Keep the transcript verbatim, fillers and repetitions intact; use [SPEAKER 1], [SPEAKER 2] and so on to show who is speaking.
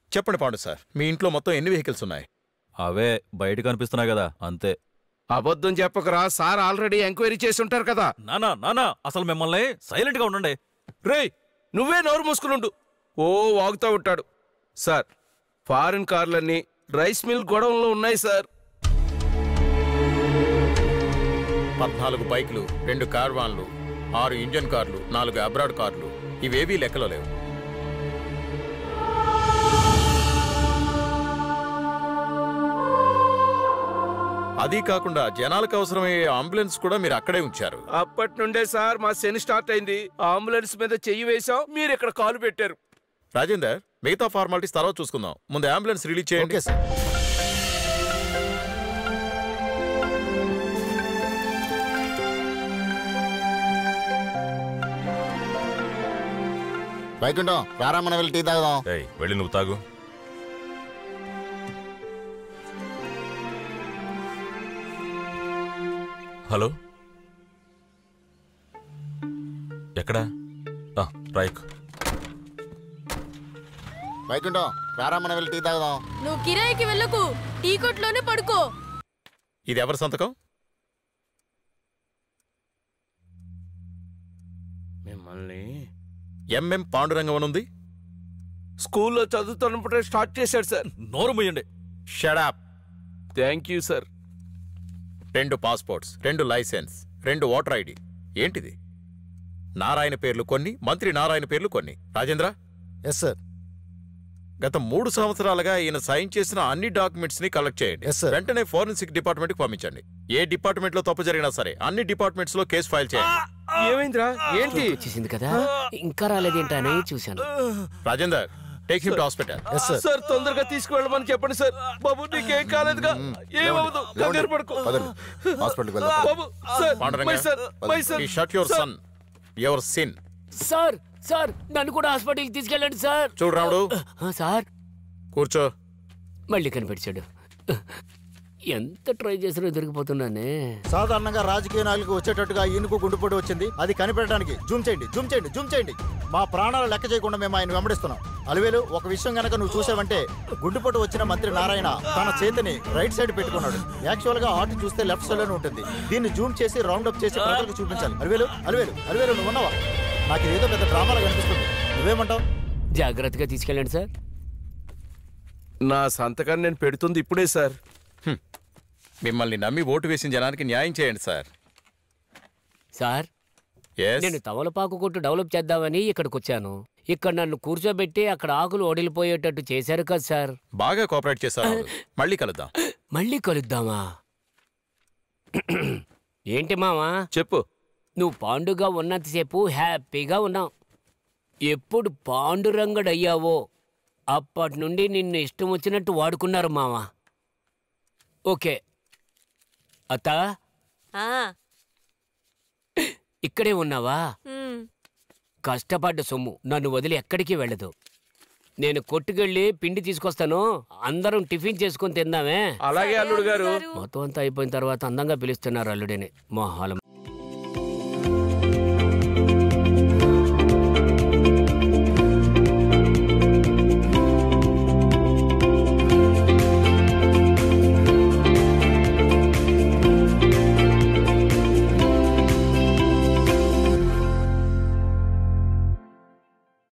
[SPEAKER 1] చెప్పండి పాండు సార్, మీ ఇంట్లో మొత్తం ఎన్ని వెహికల్స్ ఉన్నాయి?
[SPEAKER 2] అవే బయట కనిపిస్తున్నాయి కదా, అంతే.
[SPEAKER 3] అబద్ధం చెప్పకరా, సార్ ఆల్రెడీ ఎంక్వైరీ చేసి ఉంటారు కదా.
[SPEAKER 2] నానా నానా అసలు మిమ్మల్ని సైలెంట్ గా ఉండండి.
[SPEAKER 3] రేయ్, నువ్వే నోరు మూసుకునుండు. ఓ వాగుతూ ఉంటాడు. సార్, ఫారిన్ కార్లన్నీ రైస్ మిల్ గొడవల్లో ఉన్నాయి సార్.
[SPEAKER 1] పద్నాలుగు బైకులు, రెండు కార్వాన్లు, ఆరు ఇంజన్ కార్లు, నాలుగు అబ్రాడ్ కార్లు, ఇవేవీ లెక్కలో లేవు. అది కాకుండా జనాలకు అవసరమయ్యే అంబులెన్స్ కూడా మీరు అక్కడే ఉంచారు.
[SPEAKER 3] అప్పటి నుండే సార్ మా శని స్టార్ట్ అయింది. అంబులెన్స్ మీద చెయ్యి వేశాం, మీరు ఇక్కడ కాలు పెట్టారు.
[SPEAKER 1] రాజేందర్, మిగతా ఫార్మాలిటీస్ తర్వాత చూసుకుందాం, ముందు అంబులెన్స్ రిలీజ్ చేయండి. సార్
[SPEAKER 4] వైకుంఠం రారా, మనం వెళ్ళి టీ తాగుదాం.
[SPEAKER 5] వెళ్ళి నువ్వు తాగు. హలో, ఎక్కడా? రైక్.
[SPEAKER 4] వైకుంఠం రారా, మనం వెళ్ళి టీ తాగుదాం.
[SPEAKER 6] నువ్వు కిరాయికి వెళ్ళకు, టీ కొట్లోనే పడుకో.
[SPEAKER 1] ఇది ఎవరి సంతకం?
[SPEAKER 3] మిమ్మల్ని
[SPEAKER 1] ఎంఎం పాండురంగం ఉంది.
[SPEAKER 3] స్కూల్లో చదువుతున్నప్పుడే స్టార్ట్ చేశాడు సార్.
[SPEAKER 2] నోరు మూయండి.
[SPEAKER 1] Shut up.
[SPEAKER 3] Thank you sir.
[SPEAKER 1] రెండు పాస్పోర్ట్స్, రెండు లైసెన్స్, రెండు ఓటర్ ఐడి. ఏంటిది? నారాయణ పేర్లు కొన్ని, మంత్రి నారాయణ పేర్లు కొన్ని. రాజేంద్ర.
[SPEAKER 4] Yes sir.
[SPEAKER 1] గత మూడు సంవత్సరాలుగా ఈయన సైన్ చేసిన అన్ని డాక్యుమెంట్స్ ని కలెక్ట్ చేయండి. వెంటనే ఫోరెన్సిక్ డిపార్ట్మెంట్ కి పంపించండి. ఏ డిపార్ట్మెంట్ లో తప్పు జరిగినా సరే అన్ని డిపార్ట్మెంట్స్ లో కేసు ఫైల్ చేయండి.
[SPEAKER 3] ఏమైందిరా? ఏంటి
[SPEAKER 7] చేసింది కదా, ఇంకా రాలేదేంటని చూశాను.
[SPEAKER 1] Rajender, take him to hospital.
[SPEAKER 3] Sir, తొందరగా తీసుకువెళ్ళమని చెప్పండి సార్. బాబు, నీకేం కాలేదుగా? ఏమవుదు, కంగారు పడుకో. బాబు sir,
[SPEAKER 1] shut your son, your sin.
[SPEAKER 7] Sir sir నన్ను కూడా హాస్పిటల్కి తీసుకెళ్ళండి సార్.
[SPEAKER 1] చూడు రాముడు.
[SPEAKER 7] సార్
[SPEAKER 1] కూర్చో.
[SPEAKER 7] మళ్ళీ కనిపెట్టాడు. ఎంత ట్రై చేసినా దొరికిపోతున్నానే.
[SPEAKER 4] సాధారణంగా రాజకీయ నాయకులకు వచ్చేటట్టుగా ఈయనకు గుండెపోటు వచ్చింది. అది కనిపెట్టడానికి జూమ్ చేయండి, జూమ్ చేయండి, జూమ్ చేయండి. మా ప్రాణాలు లెక్క చేయకుండా మేము ఆయన వెంబడిస్తున్నాం. అలివేలు, ఒక విషయం గనక నువ్వు చూసావంటే, గుండెపోటు వచ్చిన మంత్రి నారాయణ తన చేతిని రైట్ సైడ్ పెట్టుకున్నాడు. యాక్చువల్ గా హార్ట్ చూస్తే లెఫ్ట్ సైడ్ లోనే ఉంటుంది. దీన్ని జూమ్ చేసి రౌండ్ అప్ చేసి ప్రజలకు చూపించాలి. అలివేలు, అలివేలు, అలివేలు, నువ్వు ఉన్నావా? నాకు ఏదో పెద్ద డ్రామాలో కనిపిస్తుంది. నువ్వేమంటావు?
[SPEAKER 7] జాగ్రత్తగా తీసుకెళ్ళండి సార్.
[SPEAKER 3] నా సంతకాన్ని నేను పెడుతుంది ఇప్పుడే సార్.
[SPEAKER 1] మిమ్మల్ని నమ్మి ఓటు వేసిన జనానికి న్యాయం చేయండి సార్.
[SPEAKER 7] సార్, నేను తమలపాకు కొట్టు డెవలప్ చేద్దామని ఇక్కడికి వచ్చాను. ఇక్కడ నన్ను కూర్చోబెట్టి అక్కడ ఆకులు ఒడిలిపోయేటట్టు చేశారు కదా సార్.
[SPEAKER 1] బాగా కోఆపరేట్ చేశారు. మళ్ళీ కలుద్దాం.
[SPEAKER 7] మళ్ళీ కలుద్దామా? ఏంటి మావా?
[SPEAKER 3] చెప్పు.
[SPEAKER 7] నువ్వు పాండుగా ఉన్నంతసేపు హ్యాపీగా ఉన్నావు. ఎప్పుడు పాండురంగడయ్యావో అప్పటి నుండి నిన్ను ఇష్టం వచ్చినట్టు వాడుకున్నారు మావా. ఓకే అత్తా, ఇక్కడే ఉన్నావా? కష్టపడ్డ సొమ్ము నన్ను వదిలి ఎక్కడికి వెళ్ళదు. నేను కొట్టుకెళ్ళి పిండి తీసుకొస్తాను, అందరం టిఫిన్ చేసుకుని తిందామే.
[SPEAKER 3] అలాగే అల్లుడు గారు.
[SPEAKER 7] మొత్తం అంతా అయిపోయిన తర్వాత అందంగా పిలుస్తున్నారు అల్లుడిని. మొహాలం.